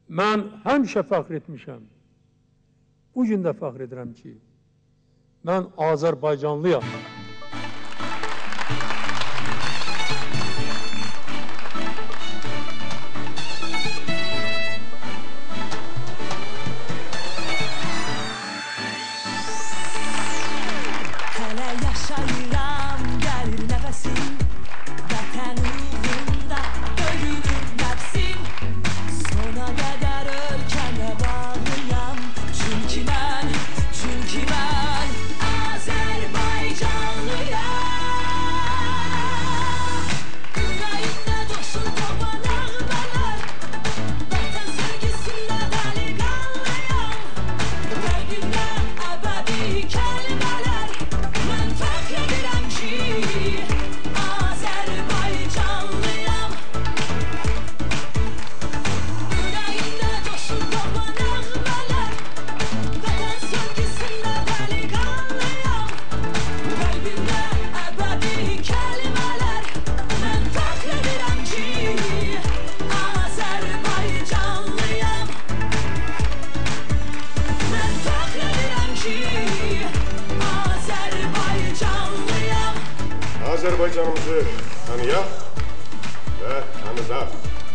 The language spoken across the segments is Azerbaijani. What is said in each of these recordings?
Mən həmişə fəxr etmişəm. Bu gün də fəxr edirəm ki, mən Azərbaycanlıyam. Hələ yaşayıram, gəlir nəfəsim, vətən uğrunda ölürüm nəfsim. Sona qədər ölkəmə bağlıyam, çünki mən Azərbaycanlıyam. Ürəyimdə coşur doğan nəğmələr, vətən sevgisində dəliqanlıyam. Qəlbimdə əbədi kəlmələr, mən fəxr edirəm ki, Azərbaycanlıyam. Ürəyimdə coşur doğan nəğmələr, vətən sevgisində dəliqanlıyam. Qəlbimdə əbədi kəlmələr, mən fəxr edirəm ki, Azərbaycanlıyam. Mən fəxr edirəm ki, Azərbaycanlıyam. Azərbaycanımızı tanıyaq və tanıdaq.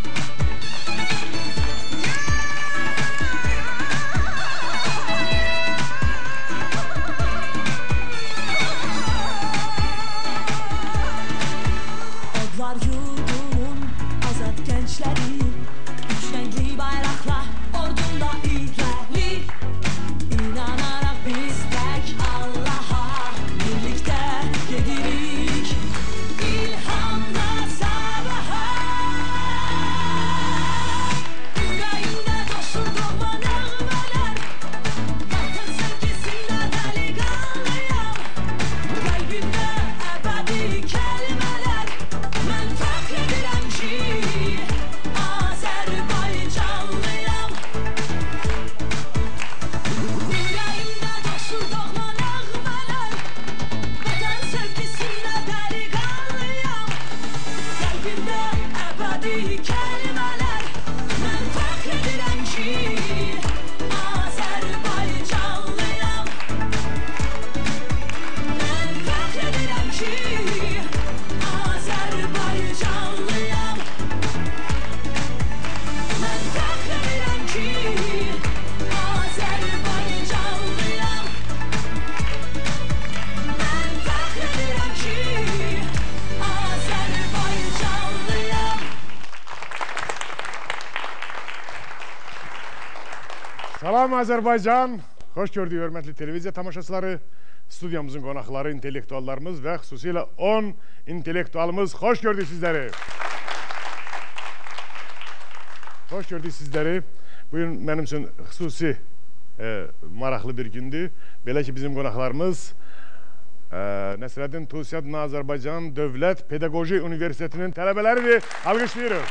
Odlar yurdumun azad gençleri, üç renkli bayrakla ordunda irəli. İnanarak biz tek Allah'a birlikte gedirik, ilhamla sabaha. Ürəyimdə coşur doğma nəğmələr, vətən sevgisində dəliqanlıyam. Qəlbimdə əbədi kəlmələr, mən fəxr edirəm ki, Azərbaycanlıyam. Ürəyimdə coşur doğma nəğmələr, vətən sevgisində dəliqanlıyam. Qəlbimdə əbədi kəlmələr, mən fəxr edirəm ki, Azərbaycanlıyam. Mən fəxr edirəm ki, Azərbaycanlıyam. Mən fəxr edirəm ki, Azərbaycanlıyam. Mən fəxr edirəm ki, Azərbaycanlıyam. Salam Azərbaycan. Xoş gördük hörmətli televiziya tamaşaçıları. Studiyamızın qonaqları, intellektuallarımız və xüsusilə 10 intellektualımız. Xoş gördük sizləri. Xoş gördük sizləri. Bugün mənim üçün xüsusi maraqlı bir gündür. Belə ki, bizim qonaqlarımız Nəsrəddin Tusiadın Azərbaycan Dövlət Pedaqoji Universitetinin tələbələridir. Alqışlayırıq.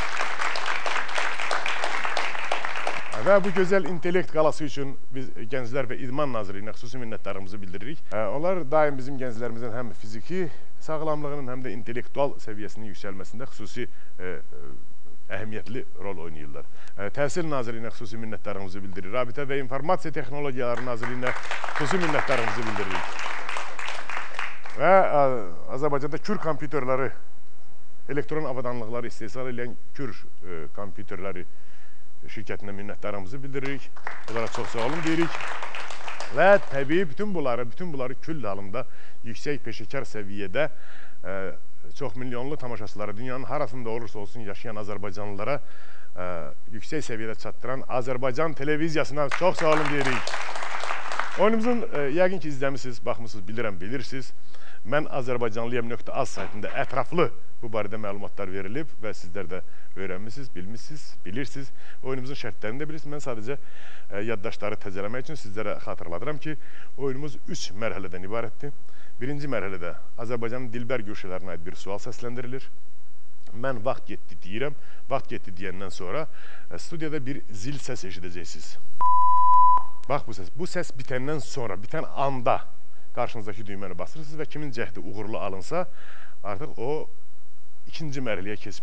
Və bu gözəl intellekt qalası üçün biz Gənclər və İdman Nazirliyinə xüsusi minnətdarımızı bildiririk. Onlar daim bizim gənclərimizin həm fiziki sağlamlığının, həm də intellektual səviyyəsinin yüksəlməsində xüsusi əhəmiyyətli rol oynayırlar. Təhsil Nazirliyinə xüsusi minnətdarımızı bildiririk. Rabitə və İnformasiya Texnologiyaları Nazirliyinə xüsusi minnətdarımızı bildiririk. Və Azərbaycanda Kür kompüterləri, elektron avadanlıqları istehsal edən Kür kompüterləri şirkətinə minnətdarımızı bildiririk. Onlara çox sağ olun deyirik. Və təbii bütün bunları küll halında yüksək peşəkar səviyyədə çox milyonlu tamaşaçılara, dünyanın harasında olursa olsun yaşayan Azərbaycanlılara yüksək səviyyədə çatdıran Azərbaycan televiziyasına çox sağ olun deyirik. Oyunumuzun yəqin ki izləmişsiniz, baxmışsınız, bilirəm, bilirsiniz. Mən Azərbaycanlıyam.az saytında ətraflı bu barədə məlumatlar verilib və sizlər də öyrənmişsiniz, bilmişsiniz, bilirsiniz. Oyunumuzun şərtlərini də bilirsiniz. Mən sadəcə yaddaşları təzələmək üçün sizlərə xatırladıram ki, oyunumuz 3 mərhələdən ibarətdir. Birinci mərhələdə Azərbaycanın dilbər güşələrinə aid bir sual səsləndirilir. Mən vaxt getdi deyirəm. Vaxt getdi deyəndən sonra studiyada bir zil səs eşidəcəksiniz. Bax bu səs. Bu səs bitəndən sonra, bitən anda qarşınızdakı düyməni basırırsınız və kimin cəhdi uğurlu alınsa, artıq o ikinci mərhələyə keçmiş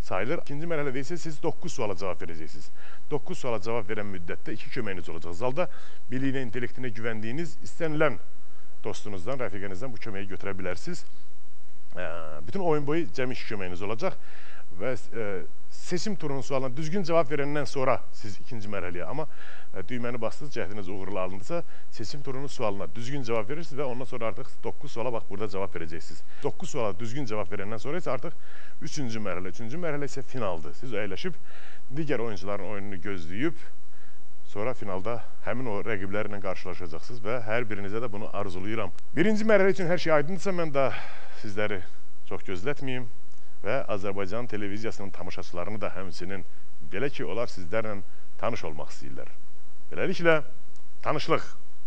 sayılır. İkinci mərhələdə isə siz 9 suala cavab verəcəksiniz. 9 suala cavab verən müddətdə 2 köməyiniz olacaq. Zalda biliyinə, intellektinə güvəndiyiniz istənilən dostunuzdan, rəfiqənizdən bu köməyi götürə bilərsiniz. Bütün oyun boyu cəmi 2 köməyiniz olacaq və seçim turunun sualına düzgün cavab verəndən sonra siz ikinci mərhələyə, amma düyməni bastınız, cəhdiniz uğurlu alındısa, seçim turunun sualına düzgün cavab verirsiniz və ondan sonra artıq 9 suala bax burada cavab verəcəksiniz. 9 suala düzgün cavab verəndən sonra isə artıq 3-cü mərhələ. 3-cü mərhələ isə finaldır. Siz əyləşib digər oyuncuların oyununu gözləyib, sonra finalda həmin o rəqiblərlə qarşılaşacaqsınız və hər birinizə də bunu arzulayıram. Birinci mərhələ üçün hər şey aydındırsa, mən də sizləri çox gözlətməyim və Azərbaycan televiziyasının tamaşaçılarını da həmçinin belə ki, onlar sizlərlə tanış olmaq istəyirlər. Beləliklə, tanışlıq.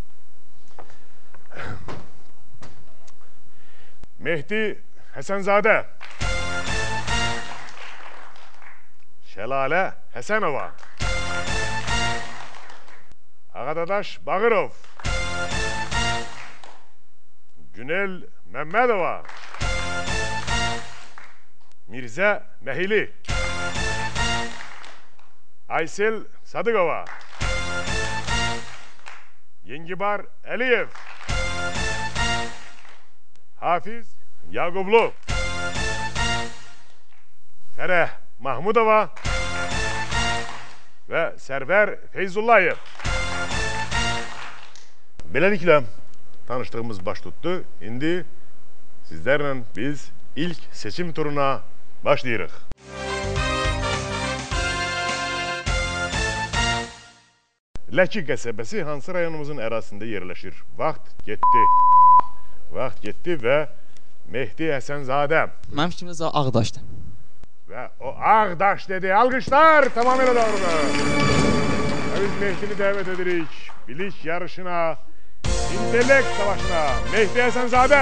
Mehdi Həsənzadə, Şəlalə Həsənova, Ağadadaş Bağırov, Günel Məmmədova, Mirzə Məhili, Aysel Sadıqova, Yengibar Əliyev, Hafiz Yaqublu, Fərəh Mahmudova və Sərvər Feyzullayev. Beləliklə, tanışdığımız baş tutdu. İndi sizlərlə biz ilk seçim turuna başlayırıq. Ləki qəsəbəsi hansı rayonumuzun ərazisində yerləşir? Vaxt getdi. Vaxt getdi və Mehdi Həsənzadə. Mənim fikrimdə cavab Ağdaşdır. Və o Ağdaş dedi. Alqışlar tamamilə doğrudur. Biz Mehdini dəvət edirik. Bilik yarışına, intellekt savaşına. Mehdi Həsənzadə.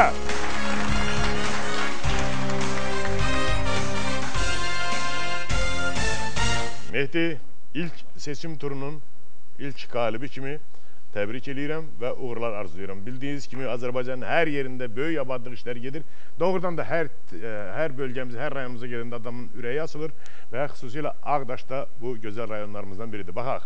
Mehdi ilk seçim turunun ilk qalibi kimi təbrik edirəm və uğurlar arzulayıram. Bildiyiniz kimi Azərbaycanın hər yerində böyük abadlıq işləri gedir. Doğrudan da hər bölgəmizə, hər rayonumuza gedəndə adamın ürəyi açılır və xüsusilə Ağdaş da bu gözəl rayonlarımızdan biridir. Baxaq.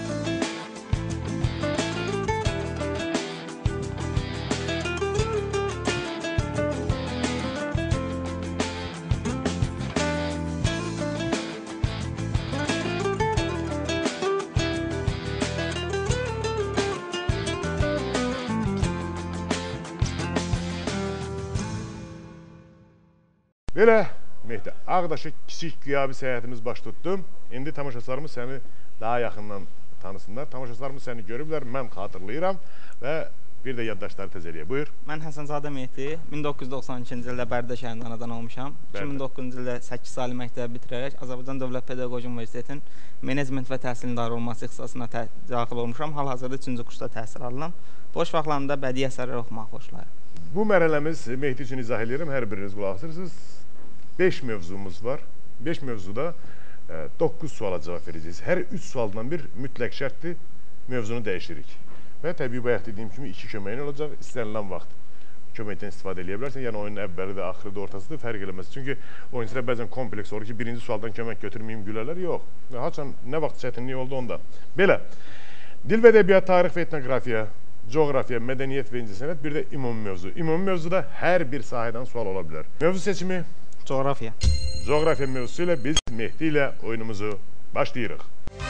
Belə, Mehdi, Ağdaş'a kiçik qiyabi səyahətimiz baş tutdu. İndi tamaşaçılarımız səni daha yaxından tanısınlar. Tamaşaçılarımız səni görüblər, mən xatırlayıram və bir də yaddaşları təzəliyə. Buyur. Mən Həsənzadə Mehdi, 1992-ci ildə Bərdə şəhərindən anadan olmuşam. 2009-cu ildə 8 ali məktəbi bitirərək Azərbaycan Dövlət Pedaqoji Universitetinin Menecment və Təhsil İdarə Olması ixtisasına daxil olmuşam. Hal-hazırda 3-cü kursda təhsil alıram. Boş vaxtlarımda bədii əsərlər oxumaq xoşlayıram. Bu mərhələmiz Mehdi üçün izah edirəm, hər biriniz qulaq asırsınız. 5 mövzumuz var. 5 mövzuda 9 suala cavab verəcəyiz. Hər 3 sualdan bir mütləq şərtdir, mövzunu dəyişirik. Və təbii bayaq dediyim kimi 2 köməyin olacaq, istənilən vaxt köməkdən istifadə edə bilərsən. Yəni oyunun əvvəlidir, axırıdır, ortasıdır, fərq eləməz. Çünki oyuncular bəzən kompleks olur ki, birinci sualdan kömək götürməyim gülərlər. Yox. Haçan nə vaxt çətinlik oldu onda. Belə, dil və ədəbiyyat, tarix və etnografiya, coğrafiya, mədəniyyət və incəsənət, bir də ümumi mövzu. Ümumi mövzuda hər bir sahədən sual ola bilər. Mövzu seçimi? Coğrafiya. Coğrafiya mövzusu ilə biz Mehdi ilə oyunumuzu başlayırıq.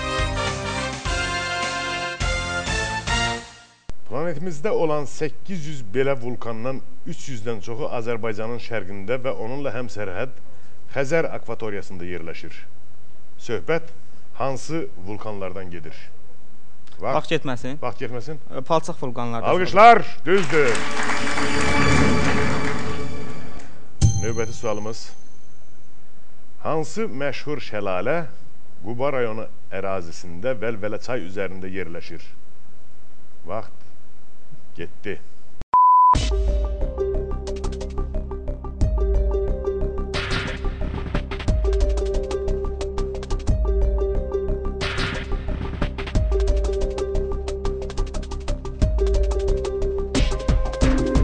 Planetimizdə olan 800 belə vulkandan 300-dən çoxu Azərbaycanın şərqində və onunla həmsərhəd Xəzər akvatoriyasında yerləşir. Söhbət hansı vulkanlardan gedir? Vaxt getməsin. Vaxt getməsin. Palçıq vulkanlardan. Alqışlar, düzdür. Növbəti sualımız. Hansı məşhur şəlalə Quba rayonu ərazisində Vəlvələ çay üzərində yerləşir? Vaxt getdi.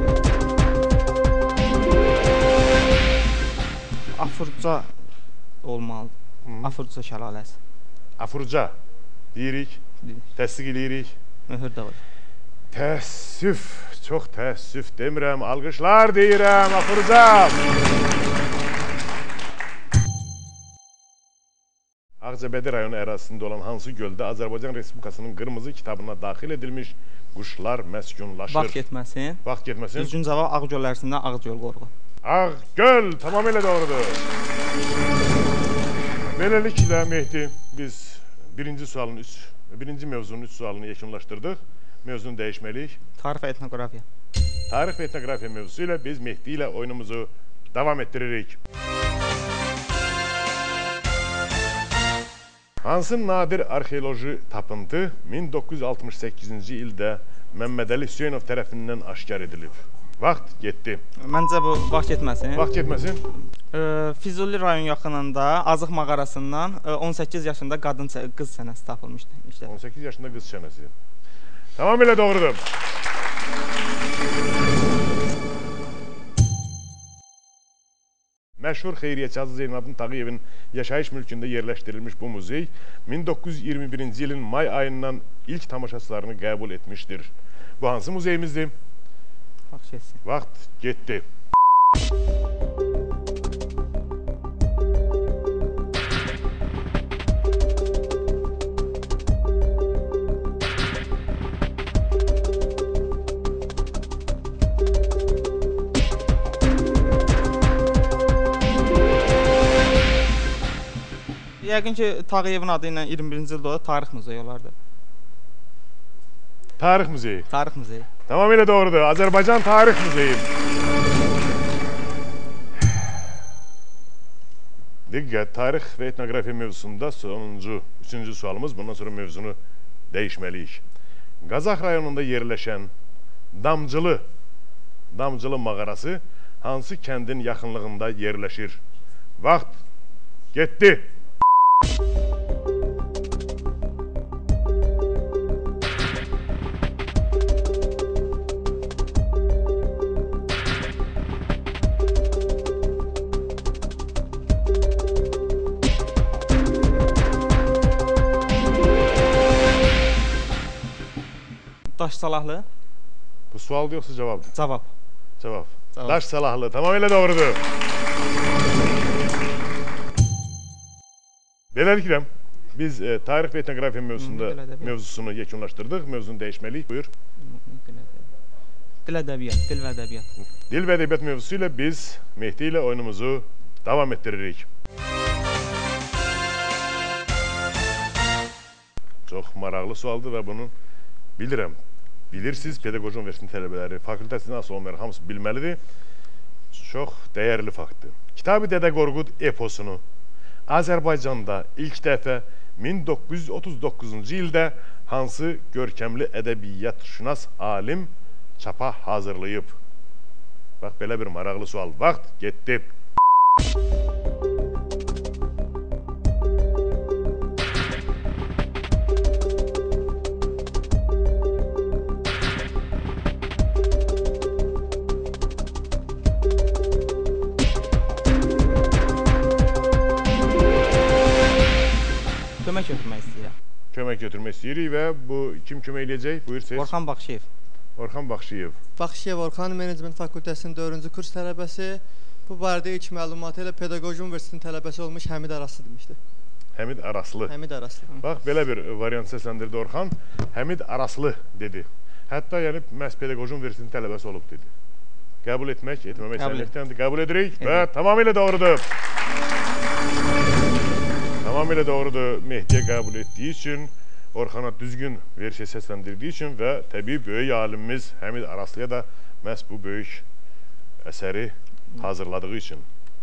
Afurca olmalıdır. Afurca şəlaləsi. Afurca deyirik, təsdiq eləyirik. Möhür də var. Təəssüf, çox təəssüf demirəm, alqışlar deyirəm, Afurca. Ağcabədi rayonu ərazisində olan hansı göldə Azərbaycan Respublikasının qırmızı kitabına daxil edilmiş quşlar məskunlaşır? Vaxt getməsin. Vaxt getməsin. Düzgün cavab Ağgöl ərazisində Ağgöl qoruğu. Ağgöl, tamamilə doğrudur. Beləliklə Mehdi, biz birinci mövzunun 3 sualını yekunlaşdırdıq. Mövzunu dəyişməliyik. Tarix və etnografiya. Tarix və etnografiya mövzusu ilə biz Mehdi ilə oyunumuzu davam etdiririk. Hansı nadir arxeoloji tapıntı 1968-ci ildə Məmmədəli Hüseynov tərəfindən aşkar edilib? Vaxt getdi. Məncə bu vaxt getməsin. Vaxt getməsin. Füzuli rayon yaxınında Azıq mağarasından 18 yaşında qız sənəsi tapılmışdı. İşte. 18 yaşında qız sənəsi. Tamamilə doğrudur. Məşhur xeyriyyəçi Hacı Zeynalabdin Tağıyevin yaşayış mülkündə yerləşdirilmiş bu muzey 1921-ci ilin may ayından ilk tamaşaçılarını qəbul etmişdir. Bu hansı muzeyimizdir? Vaxt getsin. Vaxt getdi. Yəqin ki, Tağıyevin adı ilə 21-ci ildə Tarix Muzeyi olardı. Tarix Muzeyi. Tarix Muzeyi. Tamamilə doğrudur. Azərbaycan Tarix Muzeyi. Diqqət, tarix və etnografiya mövzusunda üçüncü sualımız. Bundan sonra mövzunu dəyişməliyik. Qazax rayonunda yerləşən Damcılı mağarası hansı kəndin yaxınlığında yerləşir? Vaxt getdi. Daş Salahlı. Bu sual yoxsa cavab? Cavab. Cavab. Daş Salahlı. Tamamilə doğrudur. Beləliklə, biz tarix və etnografiya mövzusunu yekunlaşdırdıq. Mövzunu dəyişməliyik. Buyur. Dil ədəbiyyat, dil və ədəbiyyat. Dil və ədəbiyyat mövzusu ilə biz Mehdi ilə oyunumuzu davam etdiririk. Çox maraqlı sualdır və bunu bilirəm. Bilirsiniz, Pedaqoji Universitetinin tələbələri, fakültəsindən asılı olmayaraq hamısı bilməlidir. Çox dəyərli faktdır. Kitab-ı Dədə Qorqud eposunu Azərbaycanda ilk dəfə 1939-cu ildə hansı görkəmli ədəbiyyatşünas alim çapa hazırlayıb? Bax, belə bir maraqlı sual. Vaxt getdi. Kömək götürmək istəyirəm. Kömək götürmək istəyirik və bu kim kömək eləyəcək? Buyur siz. Orxan Baxşiyev. Orxan Baxşiyev. Baxşiyev Orxan, Menecment Fakültəsinin 4-cü kurs tələbəsi. Bu barədə ilk məlumatı ilə Pedaqoji Universitetinin tələbəsi olmuş Həmid Araslı demişdi. Həmid Araslı. Həmid Araslı. Bax, belə bir variant səsləndirdi Orxan. Həmid Araslı dedi. Hətta yəni məhz Pedaqoji Universitetinin tələbəsi olub dedi. Qəbul etmək, etməmək sənlikdəndir. Qəbul edirik və tamamilə doğrudur. Tamamilə doğrudur. Mehdiyə qəbul etdiyi üçün, Orxana düzgün versiya səsləndirdiyi üçün və təbii böyük alimimiz Həmid Araslıya da məhz bu böyük əsəri hazırladığı üçün.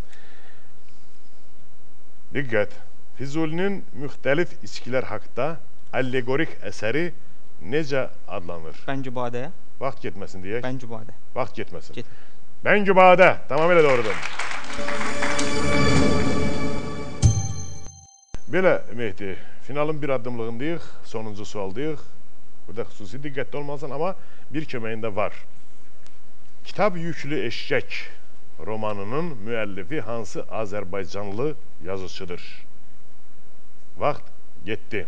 Diqqət! Füzulinin müxtəlif içkilər haqda allegorik əsəri necə adlanır? Bəngübadə. Vaxt getməsin deyək. Bəngübadə. Vaxt getməsin. Get. Bəngübadə. Tamamilə doğrudur. Belə Mehdi, finalın bir addımlığındayıq, sonuncu sualdayıq. Burada xüsusi diqqətli olmalısan, amma bir köməyində var. Kitab yüklü eşşək romanının müəllifi hansı Azərbaycanlı yazıçıdır. Vaxt getdi.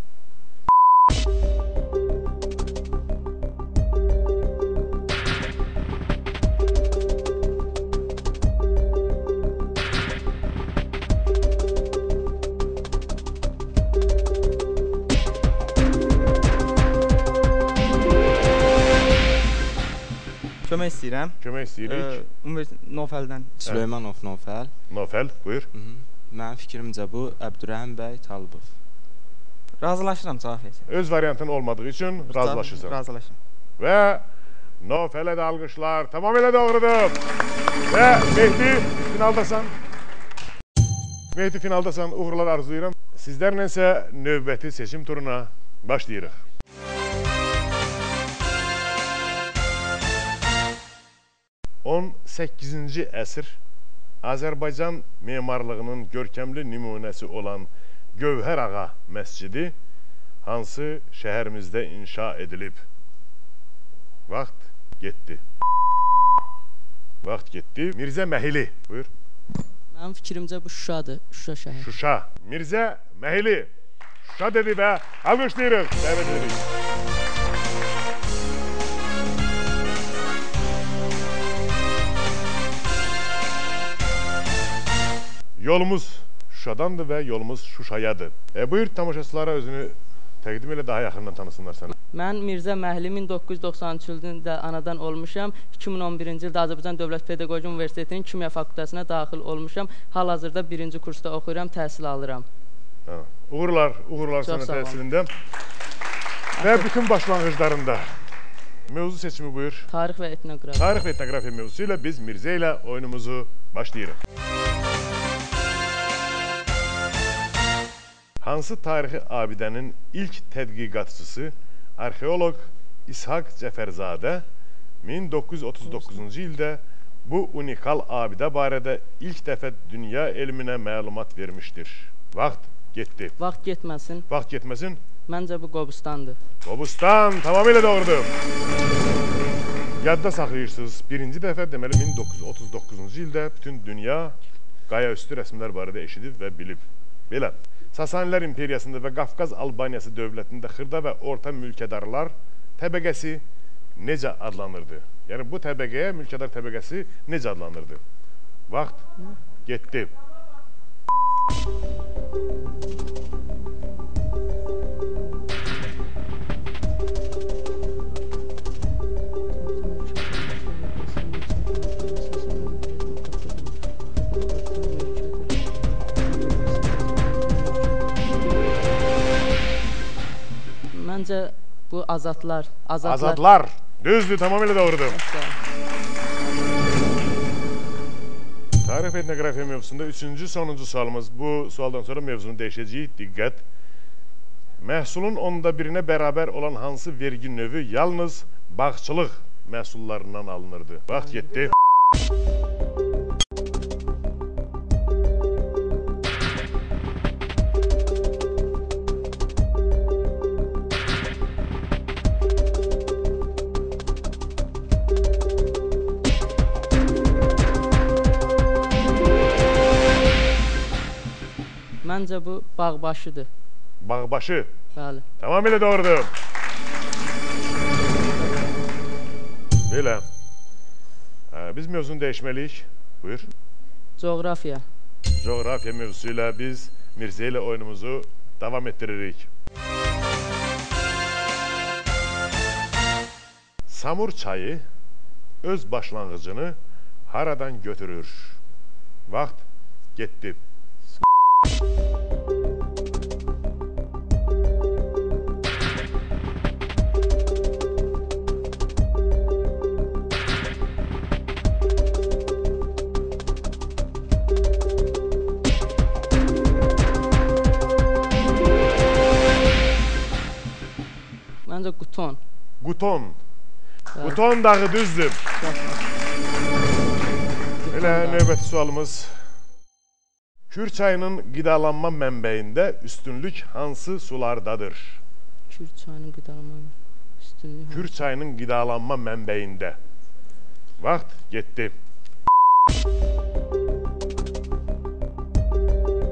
Kömək istəyirəm. Kömək istəyirik. Nofəldən. Süleymanov Nofəl. Nofəl, buyur. Mənim fikrimcə bu Əbdürrəhim bəy Talıbov. Razılaşıram cavab versin. Öz variantın olmadığı üçün razılaşırsan. Razılaşıram. Və Nofələ də alqışlar. Tamamilə doğrudur. Və Mehdi finaldasan. Mehdi finaldasan. Uğurlar arzulayıram. Sizlərlə isə növbəti seçim turuna başlayırıq. On 18-ci əsr Azərbaycan memarlığının görkəmli nümunəsi olan Gövhər Ağa məscidi hansı şəhərimizdə inşa edilib? Vaxt getdi. Vaxt getdi. Mirzə Məhili, buyur. Mənim fikrimcə bu Şuşadır, Şuşa şəhər. Şuşa. Mirzə Məhili. Şuşa dedi və alqışlayırıq. Dəvət edirik. Yolumuz Şuşadandır və yolumuz Şuşayadır. Buyur tamaşaçılara özünü təqdim elə daha yaxından tanısınlar səni. Mən Mirzə Məhli 1993-cü ildə anadan olmuşam. 2011-ci ildə Azərbaycan Dövlət Pedaqoji Universitetinin Kimya fakültəsinə daxil olmuşam. Hal-hazırda 1-ci kursda oxuyuram, təhsil alıram. Uğurlar sənə təhsilində. Və bütün başlanğıclarında. Mövzu seçimi buyur. Tarix və etnografiya. Tarix və etnografiya mövzusu ilə biz Mirzə ilə oyunumuzu başlayırıq. Hansı tarixi abidənin ilk tədqiqatçısı arxeoloq İshaq Cəfərzadə 1939-cu ildə bu unikal abidə barədə ilk dəfə dünya elminə məlumat vermişdir? Vaxt getdi. Vaxt getməsin. Vaxt getməsin. Məncə bu Qobustandır. Qobustan, tamamilə doğrudur. Yadda saxlayırsınız. Birinci dəfə deməli 1939-cu ildə bütün dünya qayaüstü rəsmlər barədə eşidib və bilib. Belə. Sasanilər imperiyasında və Qafqaz Albaniyası dövlətində xırda və orta mülkədarlar təbəqəsi necə adlanırdı? Yəni bu təbəqəyə, mülkədar təbəqəsi necə adlanırdı? Vaxt getdi. Məncə bu azadlar. Azadlar. Düzdür, tamamilə doğrudur. Tarix və etnografiya mövzusunda üçüncü, sonuncu sualımız. Bu sualdan sonra mövzunu dəyişəcəyik. Diqqət. Məhsulun 1/10-ə bərabər olan hansı vergi növü yalnız bağçılıq məhsullarından alınırdı? Vaxt getdi. Məncə bu bağbaşıdır. Bağbaşı. Bəli. Tamamilə doğrudur. Belə. Biz mövzunu dəyişməliyik. Buyur. Coğrafiya. Coğrafiya mövzusu ilə biz Mirzə ilə oyunumuzu davam etdiririk. Samur çayı öz başlanğıcını haradan götürür? Vaxt getdi. Məncə Quton. Quton. Quton dağı düzdür. Elə növbəti sualımız. Kür çayının qidalanma mənbəyində üstünlük hansı sulardadır? Kür çayının qidalanma üstünlüyü. Kür çayının qidalanma mənbəyində. Vaxt getdi.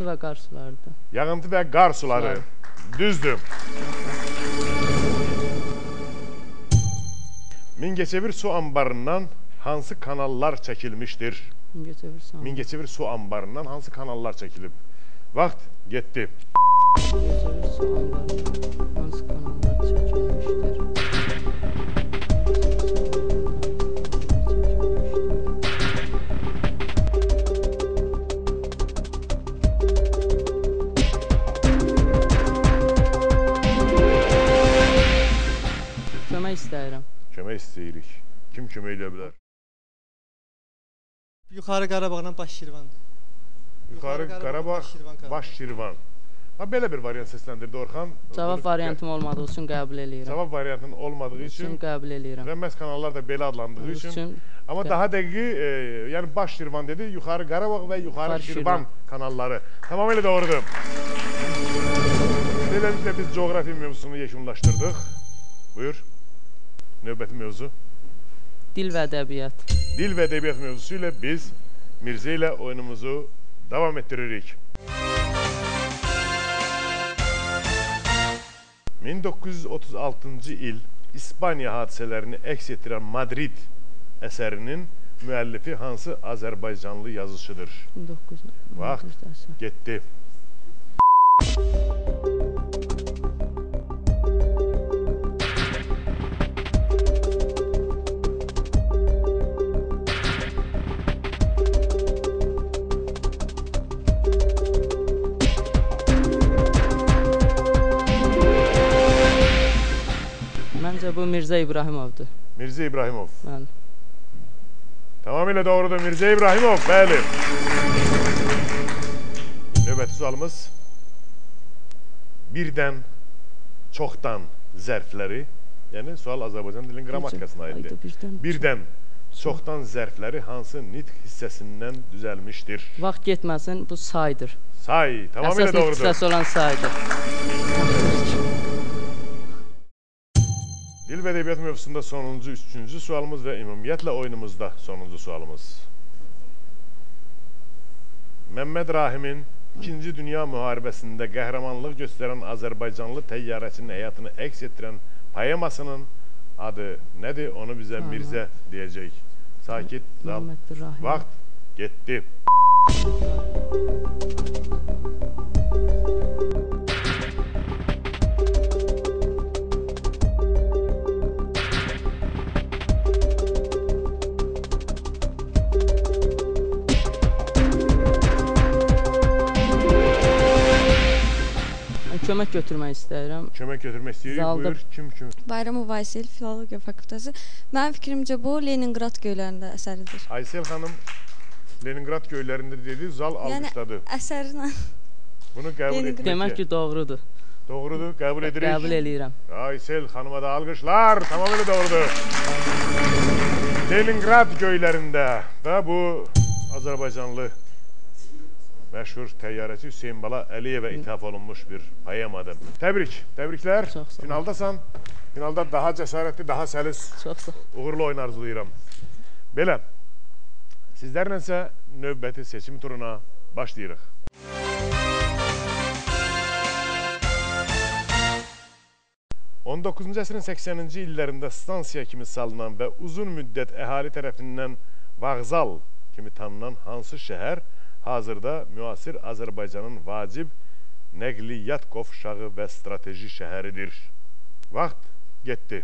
və qar sularıdır. Yağıntı və qar suları. Düzdür. Mingəçevir su anbarından hansı kanallar çəkilmişdir? Mingəçevir su anbarından hansı kanallar çəkilib? Vaxt getdi. Mingəçevir su anbarından hansı kanallar çəkilmişdir? Kömək istəyirəm. Kömək istəyirik. Kim kömək edə bilər? Yuxarı Qarabağdan Baş Şirvandır. Yuxarı Qarabağ, Baş Şirvan. Ha, belə bir variant səsləndirdi Orxan. Cavab variantım olmadığı üçün qəbul eləyirəm. Cavab variantının olmadığı üçün qəbul eləyirəm. və məhz kanallar da belə adlandığı üçün. Amma daha dəqiqi, yəni Baş Şirvan dedi, Yuxarı Qarabağ və Yuxarı Şirvan kanalları. Tamamilə doğrudur. Beləliklə biz coğrafi mövzusunu yekunlaşdırdıq. Buyur. Növbəti mövzu. Dil və ədəbiyyat. Dil və ədəbiyyat mövzusu ilə biz Mirzə ilə oyunumuzu davam etdiririk. 1936-cı il İspaniya hadisələrini əks etdirən Madrid əsərinin müəllifi hansı Azərbaycanlı yazıçıdır? Vaxt getdi. Məncə bu Mirzə İbrahimovdur. Mirzə İbrahimov. Bəli. Tamamilə doğrudur Mirzə İbrahimov, bəli. Növbəti sualımız. Birdən, çoxdan zərfləri, yəni sual Azərbaycan dilinin qrammatikasına aiddir. Birdən, çoxdan zərfləri hansı nitq hissəsindən düzəlmişdir? Vaxt getməsin, bu saydır. Say, tamamilə doğrudur. Əsas nitq hissəsi olan saydır. Dil və ədəbiyyat mövzusunda sonuncu, üçüncü sualımız və ümumiyyətlə oyunumuzda sonuncu sualımız. Məmməd Rahimin 2-ci Dünya müharibəsində qəhrəmanlıq göstərən Azərbaycanlı təyyarəçinin həyatını əks etdirən poemasının adı nədir? Onu bizə Mirzə deyəcək. Sakit, zal. Vaxt getdi. Kömək götürmək istəyirəm. Kömək götürmək istəyirik. Buyur, kim? Bayramov Aysel, Filologiya Fakültəsi. Mənim fikrimcə bu Leningrad göylərində əsəridir. Aysel xanım Leningrad göylərində dedi, zal alqışladı. Yəni əsərinə. Bunu qəbul etmək. Demək ki, doğrudur. Doğrudur, qəbul edirik. Qəbul eləyirəm. Aysel xanıma da alqışlar, tamamilə doğrudur. Leningrad göylərində və bu Azərbaycanlı məşhur təyyarəçi Hüseyin Bala Əliyevə ithaf olunmuş bir poemadır. Təbriklər. Finaldasan. Finalda daha cəsarətli, daha səlis, uğurlu oyun arzulayıram. Belə, sizlərlə isə növbəti seçim turuna başlayırıq. On 19-cu əsrin 80-ci illərində stansiya kimi salınan və uzun müddət əhali tərəfindən vağzal kimi tanınan hansı şəhər hazırda müasir Azərbaycanın vacib nəqliyyat qovşağı və strateji şəhəridir? Vaxt getdi.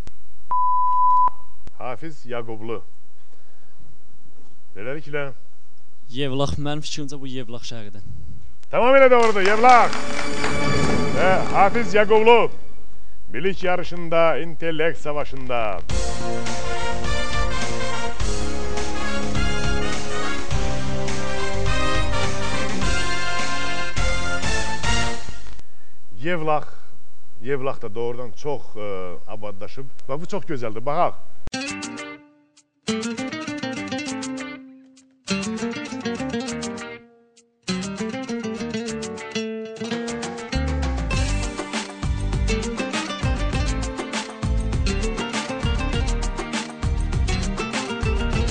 Hafiz Yaqublu. Beləliklə... Yevlax, mənim fikrimcə bu Yevlax şəhəridir. Tamamilə doğrudur, Yevlax. Və Hafiz Yaqublu bilik yarışında, intellekt savaşında. Yevlax da doğrudan çox abadlaşıb və bu çox gözəldir. Baxaq.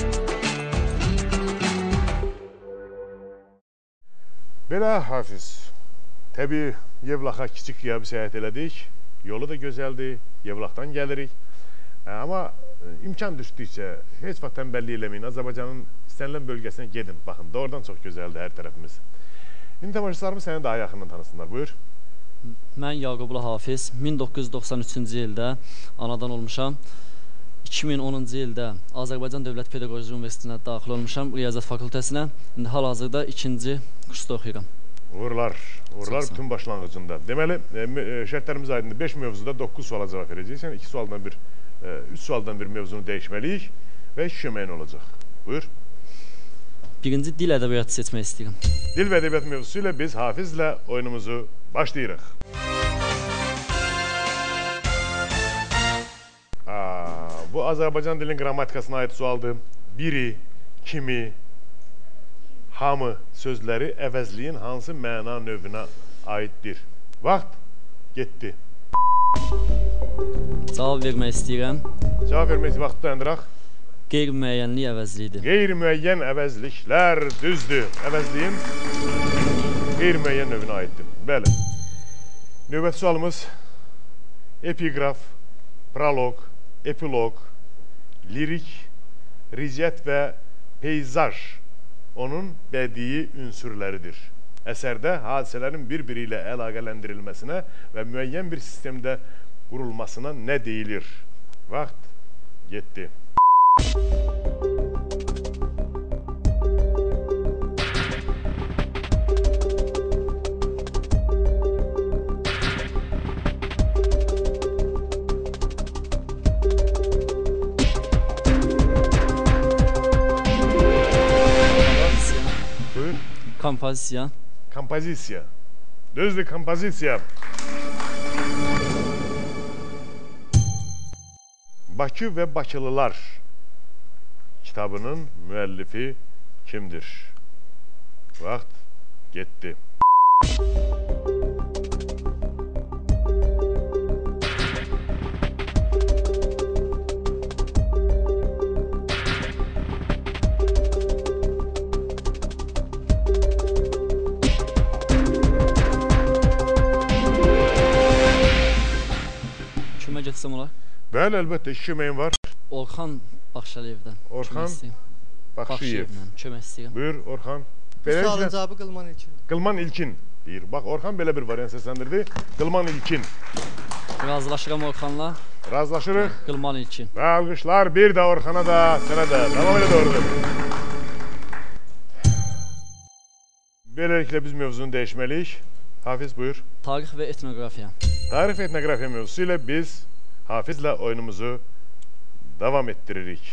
Belə Hafiz. Təbii Yevlaxa kiçik qıya bir səyahət elədik. Yolu da gözəldir. Yevlaxdan gəlirik. Amma imkan düşdükcə heç vaxt tənbəllik eləməyin. Azərbaycanın istənilən bölgəsinə gedin. Baxın, doğrudan çox gözəldir hər tərəfimiz. İndi tamaşaçılarımız səni daha yaxından tanısınlar. Buyur. Mən Yaqublu Hafiz. 1993-cü ildə anadan olmuşam. 2010-cu ildə Azərbaycan Dövlət Pedaqoji Universitetinə daxil olmuşam, Riyaziyyat fakültəsinə. İndi hal-hazırda 2-ci kursda oxuyuram. Uğurlar, uğurlar bütün başlanğıcında. Deməli, şərtlərimiz aydındır. 5 mövzuda 9 suala cavab verəcəksən. 2 sualdan bir, 3 sualdan bir mövzunu dəyişməliyik və 2 köməyin olacaq. Buyur. Birinci dil ədəbiyyatı seçmək istəyirəm. Dil və ədəbiyyat mövzusu ilə biz Hafizlə oyunumuzu başlayırıq. Bu Azərbaycan dilinin qrammatikasına aid sualdır. Biri, kimi, hamı sözləri əvəzliyin hansı məna növünə aiddir? Vaxt getdi. Cavab vermək istəyirəm. Cavab vermək vaxtı dayandıraq. Qeyri-müəyyənlik əvəzliyidir. Qeyri-müəyyən əvəzliklər düzdür. Əvəzliyin qeyri-müəyyən növünə aiddir. Bəli. Növbəti sualımız epiqraf, proloq, epilog, lirik, riziyyət və peyzaj onun bədii ünsürləridir. Əsərdə hadisələrin bir-biri ilə əlaqələndirilməsinə və müəyyən bir sistemdə qurulmasına nə deyilir? Vaxt getdi. Kompozisiya. Kompozisiya. Düzdür, kompozisiya. Bakı və Bakılılar kitabının müəllifi kimdir? Vaxt getdi. Bəli, əlbəttə, 2 köməyin var. Orxan Baxşaliyevdən. Orxan Baxşıyevdən. Kömək istəyirəm. Buyur, Orxan. Bu sualın cavabı Qılman İlkin. Qılman İlkin deyir. Bax, Orxan belə bir variant səsləndirdi. Qılman İlkin. Razılaşıram Orxanla. Razılaşırıq. Qılman İlkin. Və alqışlar bir də Orxana da, sənə də. Tamamilə doğrudur. Beləliklə biz mövzunu dəyişməliyik. Hafiz, buyur. Tarix və etnografiya. Tarix və etnografiya mövzusu ilə biz Hafizlə oyunumuzu davam etdiririk.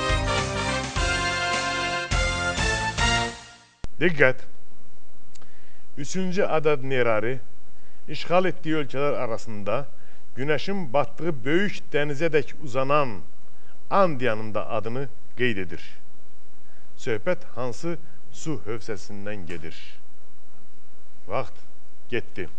Diqqət! 3-cü Adad Nerari işğal etdiyi ölkələr arasında günəşin batdığı böyük dənizədək uzanan Andiyanın da adını qeyd edir. Söhbət hansı su hövzəsindən gedir? Vaxt getdi.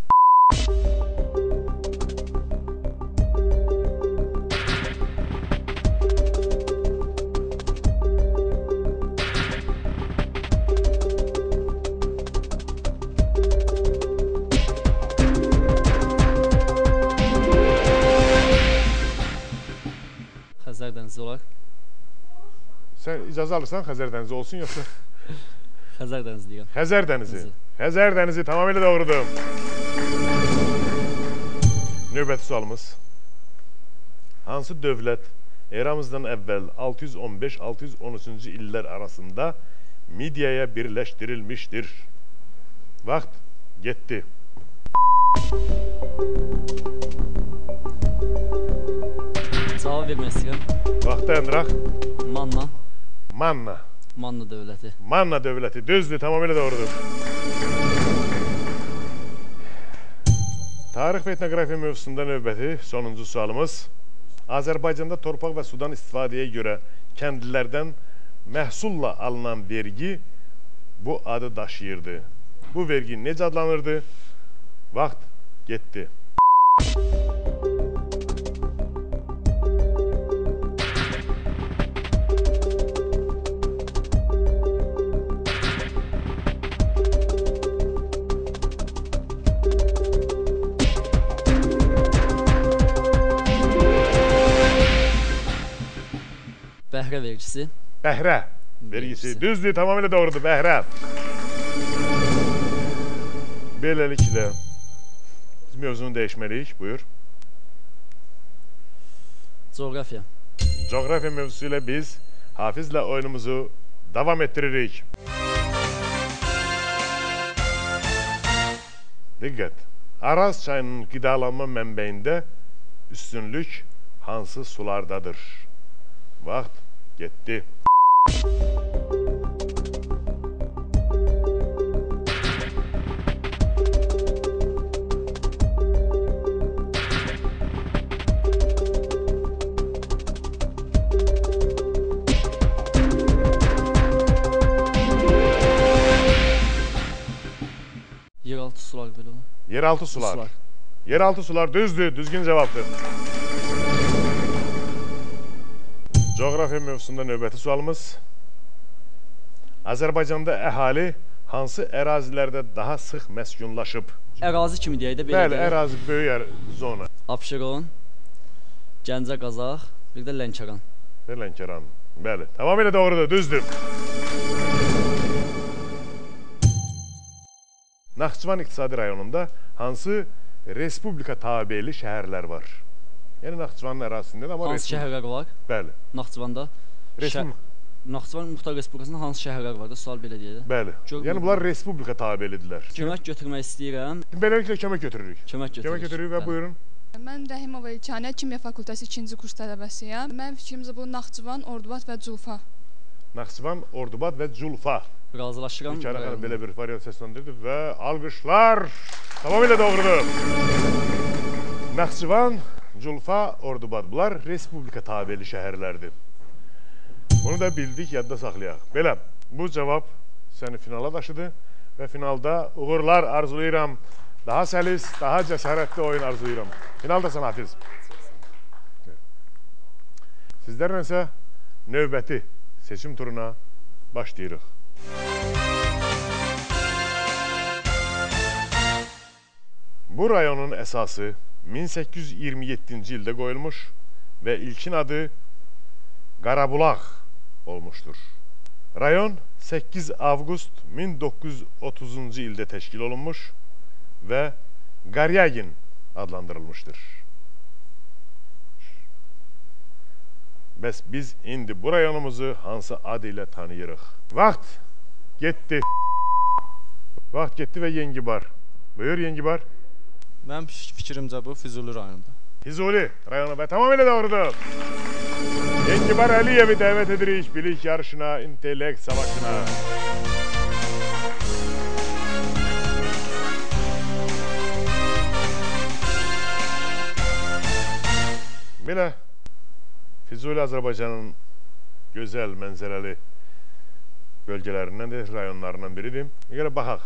Xəzər dənizi olar. Sən icazə alırsan Xəzər dənizi olsun, yoxsa? Xəzər dənizi deyirəm. Xəzər dənizi. Xəzər dənizi tamamilə doğrudur. Növbəti sualımız. Hansı dövlət eramızdan əvvəl 615-613-cü illər arasında Midiyaya birləşdirilmişdir? Vaxt getdi. Cavab vermək istəyirəm. Vaxt dayandıraq. Manna. Manna. Manna dövləti. Manna dövləti. Düzdür, tamamilə doğrudur. Tarix və etnografiya mövzusunda növbəti sonuncu sualımız. Azərbaycanda torpaq və sudan istifadəyə görə kəndlilərdən məhsulla alınan vergi bu adı daşıyırdı. Bu vergi necə adlanırdı? Vaxt getdi. Bəhrə vergisi. Bəhrə vergisi. Düzdür, tamamilə doğrudur, bəhrə. Beləliklə biz mövzunu dəyişməliyik, buyur. Coğrafiya. Coğrafiya mövzusu ilə biz Hafizlə oyunumuzu davam ettiririk. Diqqət. Araz çayının qidalanma mənbəyində üstünlük hansı sulardadır? Vaxt getdi. Yeraltı sular belə. Yeraltı sular. Yeraltı sular düzdür, düzgün cavabdır. Coğrafiya mövzusunda növbəti sualımız. Azərbaycanda əhali hansı ərazilərdə daha sıx məskunlaşıb? Ərazi kimi deyək də belə. Bəli, ərazi böyük zona. Abşeron, Gəncə, Qazax, bir də Lənkəran. Və Lənkəran. Bəli, tamamilə doğrudur, düzdür. Naxçıvan iqtisadi rayonunda hansı respublika tabeli şəhərlər var? Yəni Naxçıvanın ərazisində amma hansı şəhərlər var? Bəli. Naxçıvanda Naxçıvan Muxtar Respublikasında hansı şəhərlər var da? Sual belə deyək də. Bəli. Yəni bunlar respublika tabelidirlər. Kömək götürmək istəyirəm. Beləliklə kömək götürürük. Kömək götürürük və buyurun. Mən Rəhimova İlkanə, Kimya Fakültəsi 2-ci kurs tələbəsiyəm. Mənim fikrimcə bu Naxçıvan, Ordubad və Culfa. Naxçıvan, Ordubad və Culfa. Razılaşıram. İlkanə xanım belə bir variant səsləndirdi və alqışlar tamamilə doğrudur. Naxçıvan, Culfa, Ordubad. Bunlar respublika tabeli şəhərlərdir. Bunu da bildik, yadda saxlayaq. Belə, bu cavab səni finala daşıdı və finalda uğurlar arzulayıram. Daha səlis, daha cəsarətli oyun arzulayıram. Finaldasan Hafiz. Sizlərlə isə növbəti seçim turuna başlayırıq. Bu rayonun əsası 1827-ci ildə qoyulmuş və ilkin adı Qarabulaq olmuşdur. Rayon 8 avqust 1930-cu ildə təşkil olunmuş və Qaryagin adlandırılmışdır. Bəs biz indi bu rayonumuzu hansı adı ilə tanıyırıq? Vaxt getdi. Vaxt getdi və Yengibar. Buyur Yengibar. Mənim fikrimcə bu Füzuli rayonunda. Füzuli rayonu və tamamilə doğrudur. Yengibar Əliyevi dəvət edirik bilik yarışına, intellekt savaşına. Belə Füzuli Azərbaycanın gözəl, mənzərəli bölgələrindən də, rayonlarından biridir. Gələ baxaq.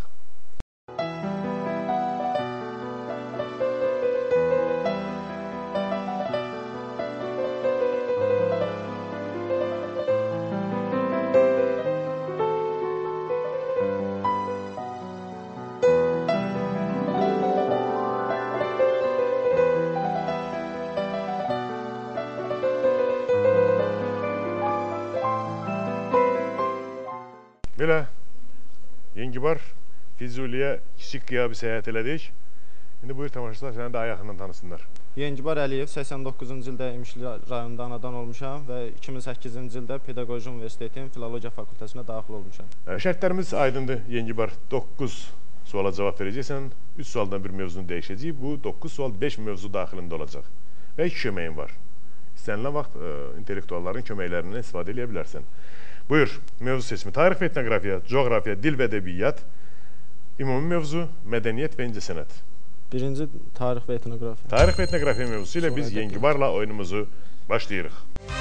Belə, Yengibar, Füzuliyə kiçik qiyabi səyahət elədik. İndi buyur tamaşaçılar, səni daha yaxından tanısınlar. Yengibar Əliyev 89-cu ildə İmişli rayonunda anadan olmuşam və 2008-ci ildə Pedaqoji Universitetin Filologiya Fakültəsinə daxil olmuşam. Şərtlərimiz aydındır, Yengibar. 9 suala cavab verəcəksən, 3 sualdan bir mövzunu dəyişəcəyik. Bu 9 sual 5 mövzu daxilində olacaq və 2 köməyin var. İstənilən vaxt intellektualların köməklərindən istifadə edə bilərsən. Buyur, mövzu seçimi. Tarix və etnografiya, coğrafiya, dil və ədəbiyyat, ümumi mövzu, mədəniyyət və incəsənət. Birinci tarix və etnografiya. Tarix və etnografiya mövzusu ilə biz Yengibarla oyunumuzu başlayırıq.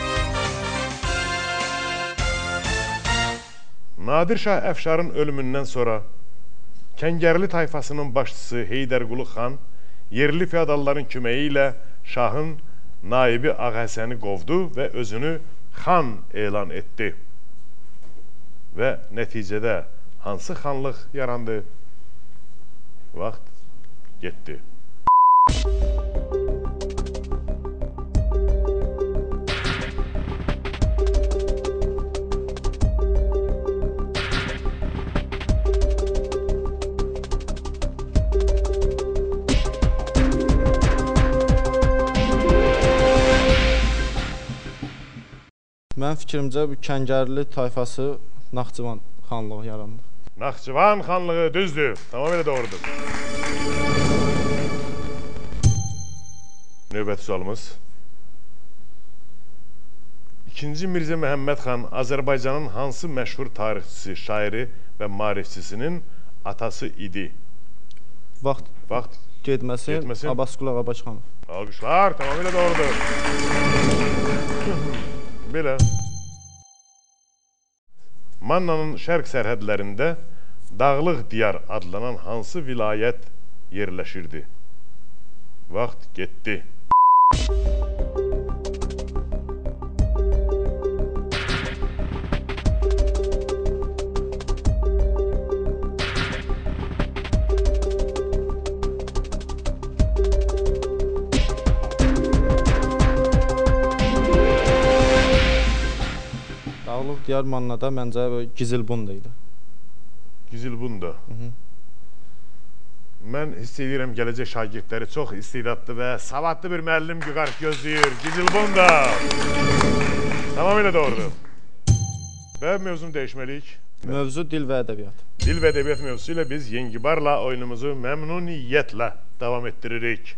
Nadir Şah Əfşarın ölümündən sonra Kəngərli tayfasının başçısı Heydərqulu xan yerli feodalların köməyi ilə şahın naibi Ağahəsəni qovdu və özünü xan elan etdi. Və nəticədə hansı xanlıq yarandı? Vaxt getdi. Mənim fikrimcə bu Kəngərli tayfası Naxçıvan xanlığı yarandı. Naxçıvan xanlığı düzdür. Tamamilə doğrudur. Növbəti sualımız. İkinci Mirzə Məhəmməd xan Azərbaycanın hansı məşhur tarixçisi, şairi və maarifçisinin atası idi? Vaxt getməsin. Abbasqulu Ağabaşxanov. Alqışlar, tamamilə doğrudur. Belə. Mannanın şərq sərhədlərində Dağlıq Diyar adlanan hansı vilayət yerləşirdi? Vaxt getdi. Dağlıq Diyar Mannada məncə Gizilbunda idi. Gizilbunda. Mən hiss edirəm gələcək şagirdləri çox istedadlı və savadlı bir müəllim gözləyir. Gizilbunda. Tamamilə doğrudur. Və mövzunu dəyişməliyik. Mövzu dil və ədəbiyyat. Dil və ədəbiyyat mövzusu ilə biz Yengibarla oyunumuzu məmnuniyyətlə davam etdiririk.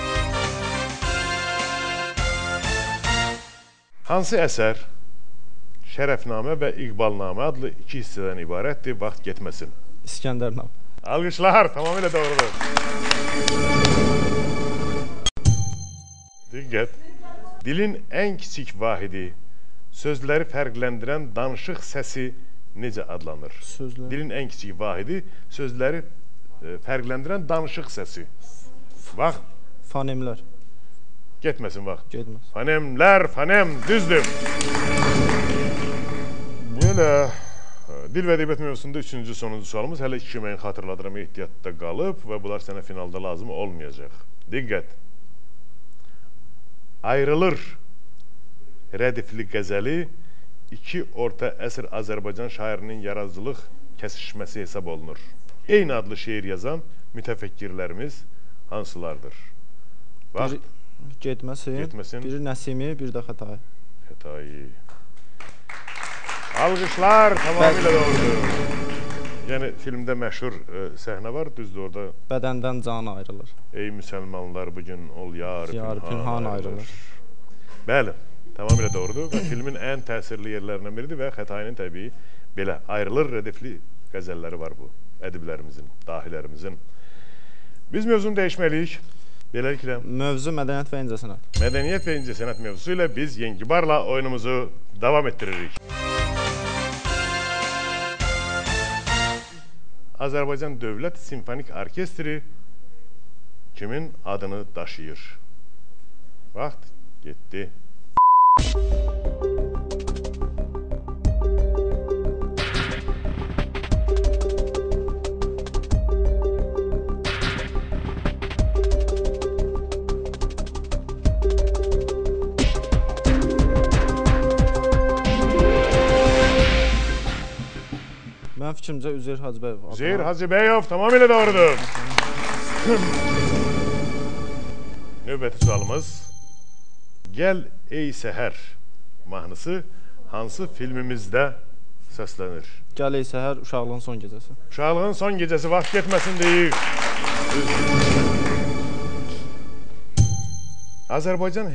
Hansı əsər Şərəfnamə və İqbalnamə adlı iki hissədən ibarətdir, vaxt getməsin. İskəndərnamə. Alqışlar, tamamilə doğrudur. Diqqət. Dilin ən kiçik vahidi, sözləri fərqləndirən danışıq səsi necə adlanır? Dilin ən kiçik vahidi, sözləri fərqləndirən danışıq səsi. Vaxt. Fonemlər. Getməsin vaxt. Getməsin. Fonemlər, fonem, düzdür. Belə, dil və ədəbiyyat mövzusunda üçüncü, sonuncu sualımız. Hələ iki mən xatırladıram, ehtiyatda qalıb və bunlar sənə finalda lazım olmayacaq. Diqqət. Ayrılır rədifli qəzəli iki orta əsr Azərbaycan şairinin yaradıcılıq kəsişməsi hesab olunur. Eyni adlı şeir yazan mütəfəkkirlərimiz hansılardır? Vaxt. Getməsin. Biri Nəsimi, bir də Xətai. Xətai. Alqışlar, tamamilə doğrudur. Yəni, filmdə məşhur səhnə var, düzdür orada. Bədəndən can ayrılır. Ey müsəlmanlar, bugün ol yar pünhan ayrılır. Bəli, tamamilə doğrudur və filmin ən təsirli yerlərindən biridir və Xətainin təbii belə ayrılır rədifli qəzəlləri var bu, ədiblərimizin, dahilərimizin. Biz mövzunu dəyişməliyik. Beləliklə, mövzu mədəniyyət və incəsənət. Mədəniyyət və incəsənət mövzusu ilə biz Yengibarla oyunumuzu davam etdiririk. Azərbaycan Dövlət Simfonik Orkestri kimin adını daşıyır? Vaxt getdi. Mənim fikrimcə Üzeyir Hacıbəyov. Üzeyir Hacıbəyov, tamamilə doğrudur. Növbəti sualımız. Gəl ey səhər mahnısı hansı filmimizdə səslənir? Gəl ey səhər, Uşaqlığın son gecəsi. Uşaqlığın son gecəsi, vaxt getməsin deyir. Azərbaycan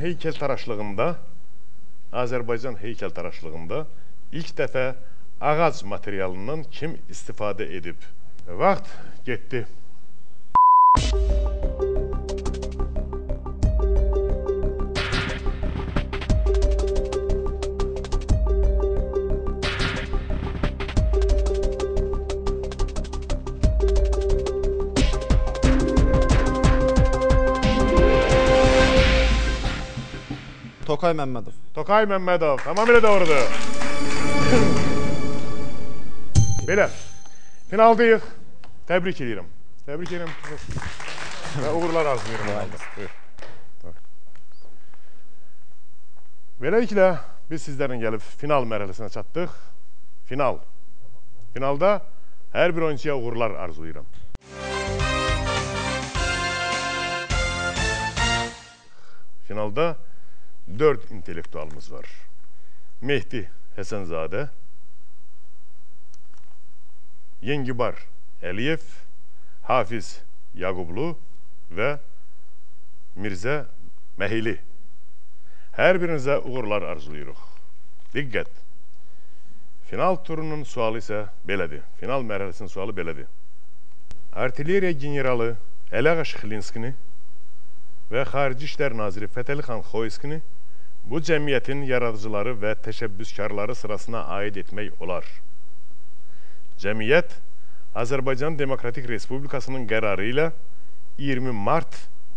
heykəltaraşlığında ilk dəfə ağac materialından kim istifadə edib? Vaxt getdi. Tokay Məmmədov. Tokay Məmmədov, tamamilə doğrudur. Belə, finaldayıq. Təbrik edirəm. Təbrik edirəm. Və uğurlar arzulayıram. Beləliklə, biz sizlərin gəlib final mərhələsinə çatdıq. Finalda hər bir oyuncuya uğurlar arzulayıram. Finalda 4 intellektualımız var. Mehdi Həsənzadə, Yengibar Əliyev, Hafiz Yaqublu və Mirzə Məhili. Hər birinizə uğurlar arzulayırıq. Diqqət! Final turunun sualı isə belədir. Final mərhələsinin sualı belədir. Artilleriya generalı Əliağa Şıxlinskini və Xarici İşlər Naziri Fətəli xan Xoyskini bu cəmiyyətin yaradıcıları və təşəbbüskarları sırasına aid etmək olar. Cəmiyyət Azərbaycan Demokratik Respublikasının qərarı ilə 20 mart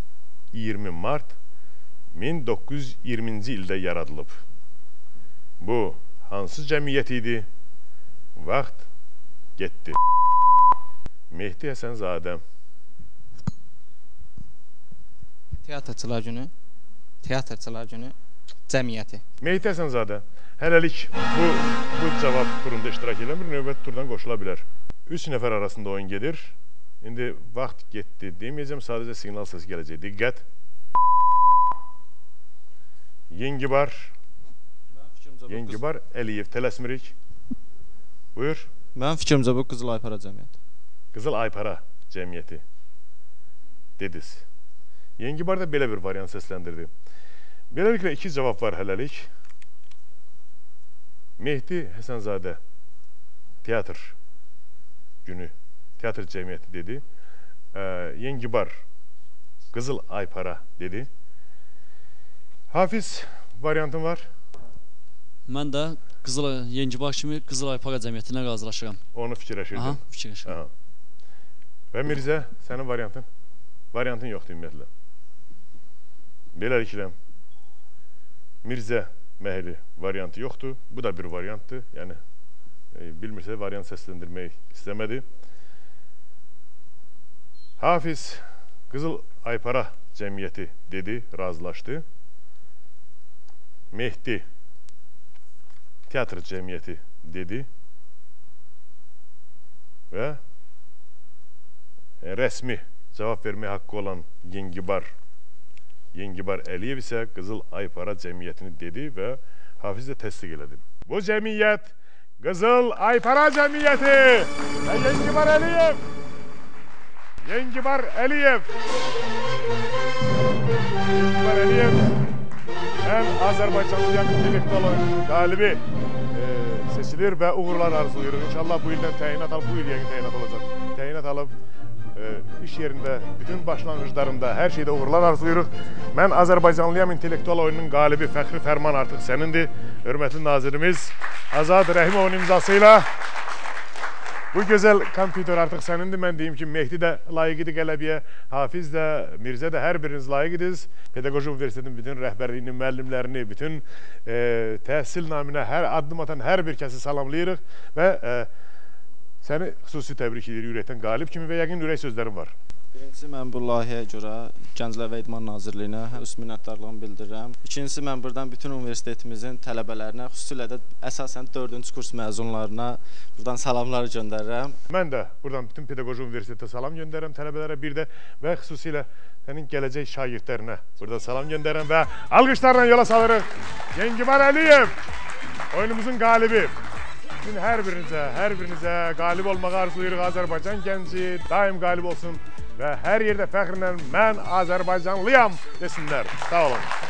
1920-ci ildə yaradılıb. Bu hansı cəmiyyət idi? Vaxt getdi. Mehdi Həsənzadə. Teatrçılar günü cəmiyyəti. Mehdi Həsənzadə, hələlik bu cavab turunda iştirak eləmir, növbəti turdan qoşula bilər. 3 nəfər arasında oyun gedir. İndi vaxt getdi deməyəcəm, sadəcə siqnal səsi gələcək. Diqqət. Yengibar Əliyev, tələsmirik. Buyur. Mənim fikrimcə bu Qızıl Aypara cəmiyyəti. Qızıl Aypara cəmiyyəti dediniz. Yengibar da belə bir variant səsləndirdi. Beləliklə 2 cavab var hələlik. Mehdi Həsənzadə teatr günü, teatr cəmiyyəti dedi. Yengibar Qızıl Aypara dedi. Hafiz variantın var. Mən də Yengibar kimi Qızıl Aypara cəmiyyətinə razılaşıram. Onu fikirləşirdin. Aha, fikirləşirəm. Və Mirzə, sənin variantın? Variantın yoxdur ümumiyyətlə. Beləliklə, Mirzə Məhili variantı yoxdur. Bu da bir variantdır. Yəni, bilmirsə variant səsləndirmək istəmədi. Hafiz Qızıl Aypara cəmiyyəti dedi, razılaşdı. Mehdi teatr cəmiyyəti dedi və rəsmi cavab vermək haqqı olan Yengibar Əliyev isə Qızıl Aypara cəmiyyətini dedi və Hafiz də təsdiq elədi. Bu cəmiyyət Qızıl Aypara cəmiyyəti və Yengibar Əliyev ən Azərbaycanlıyan intellektual oyunun qalibi seçilir və uğurlar arzuluyuruq. İnşallah bu ildən təyinat alıb, bu il yəqin təyinat olacaq. Təyinat alıb iş yerində, bütün başlanğıclarında hər şeydə uğurlar arzuluyuruq. Mən Azərbaycanlıyam intellektual oyunun qalibi fəxri fərman artıq sənindir. Hörmətli nazirimiz Azad Rəhimovun imzası ilə bu gözəl kompüter artıq sənindir. Mən deyim ki, Mehdi də layiqidir qələbiyə, Hafiz də, Mirzə də, hər biriniz layiqidiz. Pedaqoji Universitetin bütün rəhbərliyini, müəllimlərini, bütün təhsil naminə hər addım atan hər bir kəsi salamlayırıq və səni xüsusi təbrik edir ürəkdən qalib kimi və yəqin ürək sözlərim var. Birincisi, mən bu layihəyə görə Gənclər və İdman Nazirliyinə xüsusi minnətdarlığımı bildirirəm. İkincisi, mən buradan bütün universitetimizin tələbələrinə, xüsusilə də əsasən 4-cü kurs məzunlarına buradan salamlar göndərirəm. Mən də buradan bütün Pedaqoji Universitetə salam göndərirəm tələbələrə bir də və xüsusilə sənin gələcək şagirdlərinə burada salam göndərirəm və alqışlarla yola salırıq. Yengibar Əliyev, oyunumuzun qalibi. Bütün hər birinizə qalib olmağı arzuluyuruq. Azərbaycan gənci daim qalib olsun və hər yerdə fəxrlə mən Azərbaycanlıyam desinlər. Sağ olun.